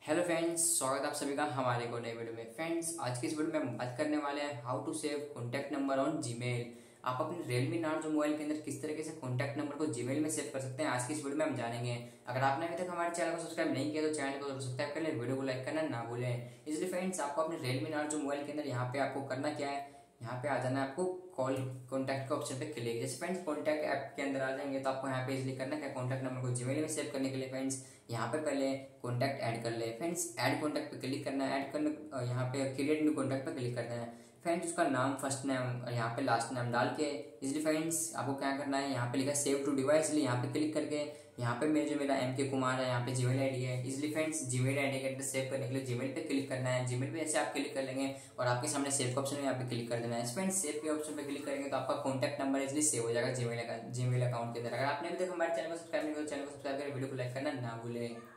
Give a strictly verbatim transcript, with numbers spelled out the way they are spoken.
Hello friends, स्वागत है आप सभी का हमारे को नए वीडियो में। फ्रेंड्स, आज की इस वीडियो में हम बात करने वाले हैं how to save contact number on Gmail. आप अपने Realme नार्जो मोबाइल के अंदर किस तरीके से कॉन्टैक्ट नंबर को जीमेल में सेव कर सकते हैं, आज की इस वीडियो में हम जानेंगे। अगर आपने अभी तक हमारे चैनल को सब्सक्राइब नहीं किया तो चैनल को सब्सक्राइब कर लें, वीडियो को लाइक करना ना भूलें। इसलिए फ्रेंड्स, आपको अपने Realme नार्जो मोबाइल के अंदर यहाँ पे आपको करना क्या है, यहाँ पे आ जाना है आपको कॉल कॉन्टैक्ट के ऑप्शन पे क्लिक। जैसे फ्रेंड्स कॉन्टैक्ट ऐप के अंदर आ जाएंगे तो आपको यहाँ पे इजिली करना क्या, कॉन्टैक्ट नंबर को जीमेल में सेव करने के लिए फ्रेंड्स यहाँ पे पहले कॉन्टैक्ट ऐड कर ले। फ्रेंड्स ऐड कॉन्टैक्ट पे क्लिक करना है, ऐड करने यहाँ पे क्रिएट न्यू कॉन्टैक्ट पे क्लिक करना है। फ्रेंड्स उसका नाम फर्स्ट नेम और यहाँ पे लास्ट नेम डाल के इजिली फ्रेंड्स आपको क्या करना है, यहाँ पे लिखा सेव टू डिवाइस, यहाँ पे क्लिक करके यहाँ पे मेरे जो मेरा एम के कुमार है, यहाँ पे जीमेल आईडी है। इजिली फ्रेंड्स जीमेल आईडी के अंदर सेव करने के लिए जीमेल पे क्लिक करना है। जीमेल पे ऐसे आप क्लिक कर लेंगे और आपके सामने सेव का ऑप्शन है, यहाँ पे क्लिक कर देना है। फ्रेंड्स सेव के ऑप्शन पे क्लिक करेंगे तो आपका कॉन्टैक्ट नंबर इजिली सेव हो जाएगा जीमेल का जीमेल अकाउंट के अंदर। अगर आपने अभी तक हमारे चैनल को सब्सक्राइब नहीं किया तो चैनल को सब्सक्राइब करें, वीडियो को लाइक करना ना भूलें।